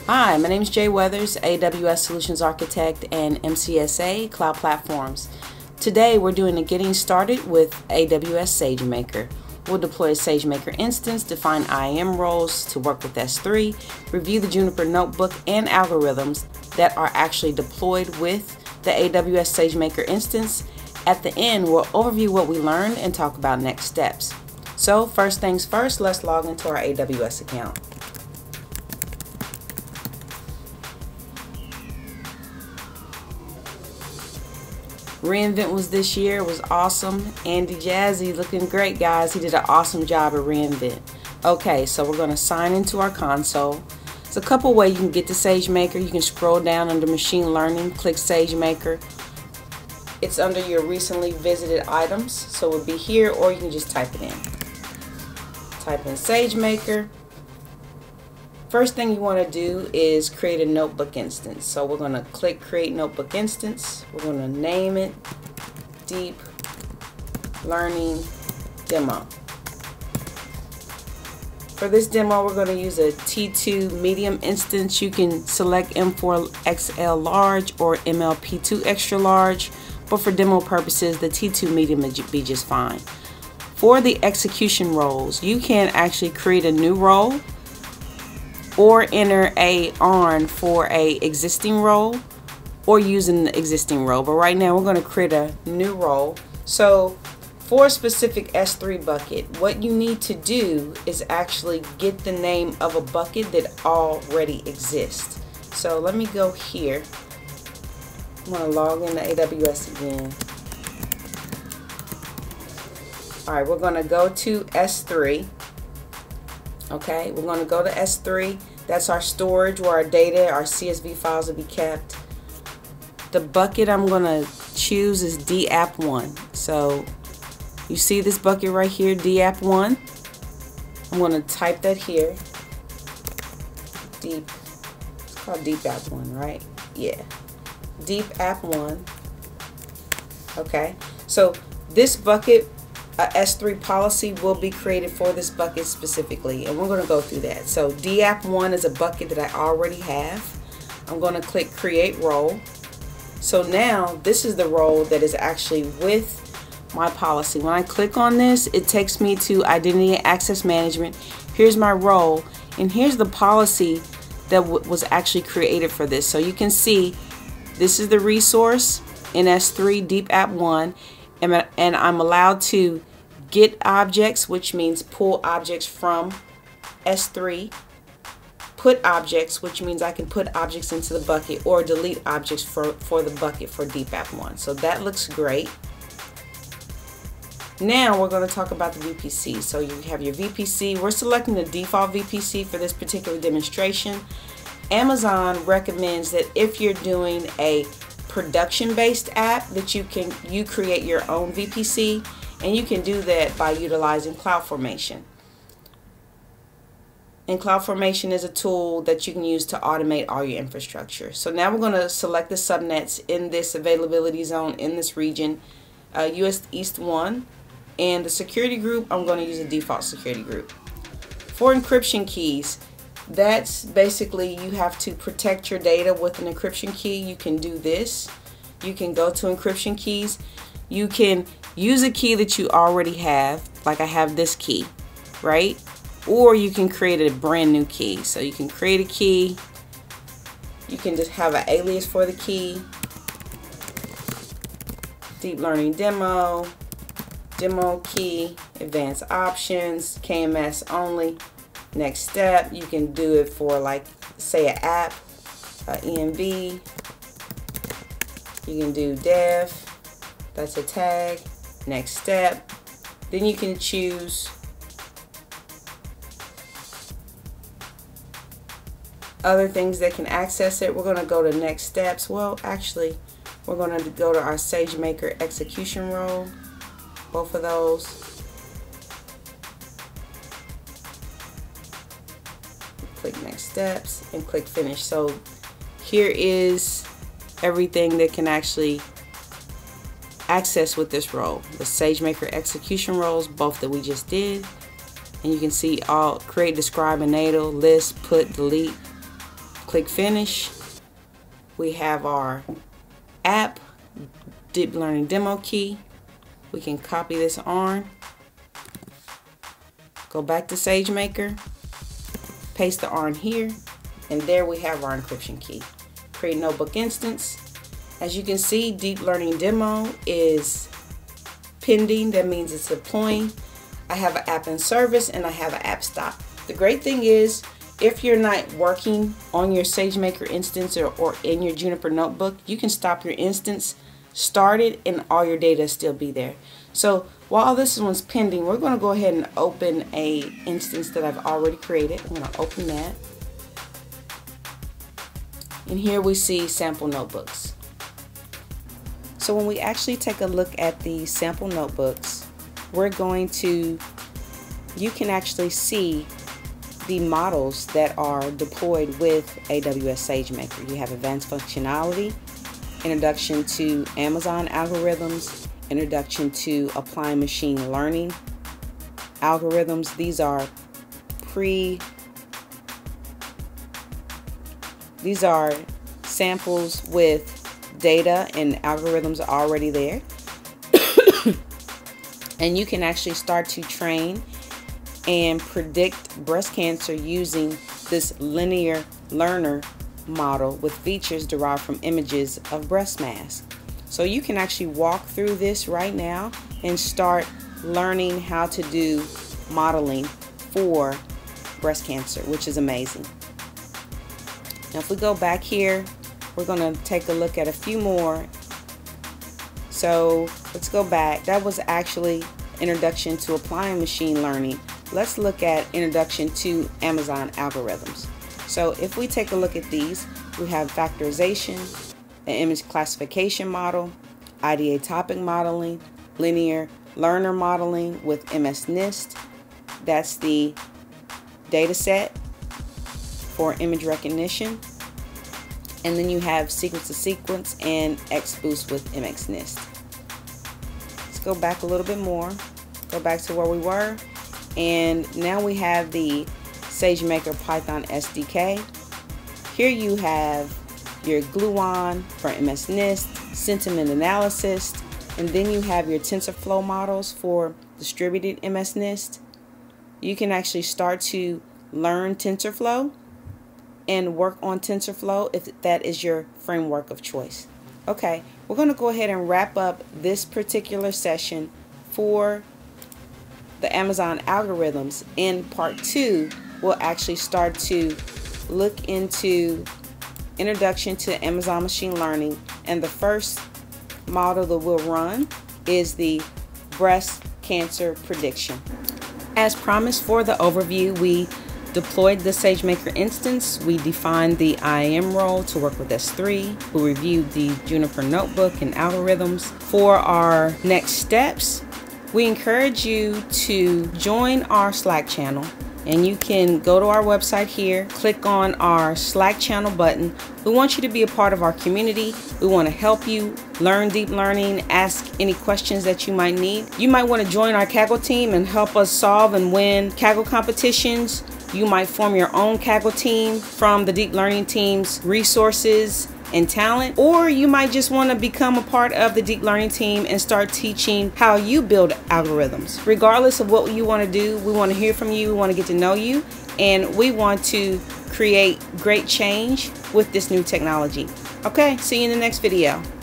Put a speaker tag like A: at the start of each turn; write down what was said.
A: Hi, my name is Jay Weathers, AWS Solutions Architect and MCSA Cloud Platforms. Today we're doing a getting started with AWS SageMaker. We'll deploy a SageMaker instance, define IAM roles to work with S3, review the Juniper notebook and algorithms that are actually deployed with the AWS SageMaker instance. At the end, we'll overview what we learned and talk about next steps. So first things first, let's log into our AWS account. reInvent was this year. It was awesome. Andy Jazzy looking great, guys. He did an awesome job at reInvent. Okay, so we're going to sign into our console. There's a couple ways you can get to SageMaker. You can scroll down under Machine Learning, click SageMaker. It's under your recently visited items, so it would be here, or you can just type it in. Type in SageMaker. First thing you want to do is create a notebook instance. So we're going to click Create Notebook Instance. We're going to name it Deep Learning Demo. For this demo, we're going to use a T2 medium instance. You can select M4 XL large or MLP2 extra large, but for demo purposes, the T2 medium would be just fine. For the execution roles, you can actually create a new role or enter a ARN for a existing role, or using the existing role. But right now we're going to create a new role. So for a specific S3 bucket, what you need to do is actually get the name of a bucket that already exists. So let me go here. I'm going to log into AWS again. All right, we're going to go to S3. Okay, we're going to go to S3. That's our storage where our data, our CSV files will be kept. The bucket I'm going to choose is DApp1. So you see this bucket right here, DApp1. I'm going to type that here. It's called DApp1, right? Yeah. DApp1. Okay, so this bucket, S3 policy will be created for this bucket specifically, and we're going to go through that. So DApp1 is a bucket that I already have. I'm going to click Create Role. So now this is the role that is actually with my policy. When I click on this, it takes me to Identity and Access Management. Here's my role, and here's the policy that was actually created for this. So you can see this is the resource in S3 DApp1, and I'm allowed to get objects, which means pull objects from S3, put objects, which means I can put objects into the bucket, or delete objects for the bucket for DApp1. So that looks great. Now we're going to talk about the VPC. So you have your VPC. We're selecting the default VPC for this particular demonstration. Amazon recommends that if you're doing a production-based app, that you create your own VPC, and you can do that by utilizing CloudFormation. And CloudFormation is a tool that you can use to automate all your infrastructure. So now we're going to select the subnets in this availability zone in this region, US East 1, and the security group, I'm going to use a default security group. For encryption keys, that's basically you have to protect your data with an encryption key. You can do this. You can go to encryption keys. You can use a key that you already have, like I have this key, right? Or you can create a brand new key. So you can create a key. You can just have an alias for the key. Deep Learning Demo, Demo Key, Advanced Options, KMS only. Next step, you can do it for, like, say, an app, ENV. You can do dev, that's a tag. Next step, then you can choose other things that can access it. We're going to go to next steps. Well, actually, we're going to go to our SageMaker execution role, both of those. Click next steps and click finish. So here is everything that can actually access with this role. The SageMaker execution roles, both that we just did. And you can see all create, describe, enable, list, put, delete. Click Finish. We have our app, Deep Learning Demo Key. We can copy this on. Go back to SageMaker. Paste the ARN here. And there we have our encryption key. Create notebook instance. As you can see, Deep Learning Demo is pending. That means it's deploying. I have an app in service and I have an app stop. The great thing is, if you're not working on your SageMaker instance or in your Juniper notebook, you can stop your instance, start it, and all your data still be there. So while this one's pending, we're going to go ahead and open a instance that I've already created. I'm going to open that. And here we see sample notebooks. So when we actually take a look at the sample notebooks, we're going to, you can actually see the models that are deployed with AWS SageMaker. You have advanced functionality, introduction to Amazon algorithms, introduction to applying machine learning algorithms. These are samples with data and algorithms already there. And you can actually start to train and predict breast cancer using this linear learner model with features derived from images of breast mass. So you can actually walk through this right now and start learning how to do modeling for breast cancer, which is amazing. Now if we go back here, we're going to take a look at a few more. So let's go back. That was actually introduction to applying machine learning. Let's look at introduction to Amazon algorithms. So if we take a look at these, we have factorization, an image classification model, IDA topic modeling, linear learner modeling with MSNIST. That's the data set for image recognition. And then you have sequence to sequence and XBoost with MXNIST. Let's go back a little bit more. Go back to where we were. And now we have the SageMaker Python SDK. Here you have your gluon for MSNIST, sentiment analysis, and then you have your TensorFlow models for distributed MSNIST. You can actually start to learn TensorFlow and work on TensorFlow if that is your framework of choice. Okay, we're going to go ahead and wrap up this particular session for the Amazon algorithms. In part 2, we'll actually start to look into introduction to Amazon machine learning, and the first model that we'll run is the breast cancer prediction. As promised, for the overview, we deployed the SageMaker instance. We defined the IAM role to work with S3. We reviewed the Juniper notebook and algorithms. For our next steps, we encourage you to join our Slack channel, and you can go to our website here, click on our Slack channel button. We want you to be a part of our community. We want to help you learn deep learning, ask any questions that you might need. You might want to join our Kaggle team and help us solve and win Kaggle competitions. You might form your own Kaggle team from the deep learning team's resources and talent, or you might just want to become a part of the deep learning team and start teaching how you build algorithms. Regardless of what you want to do, we want to hear from you, we want to get to know you, and we want to create great change with this new technology. Okay, see you in the next video.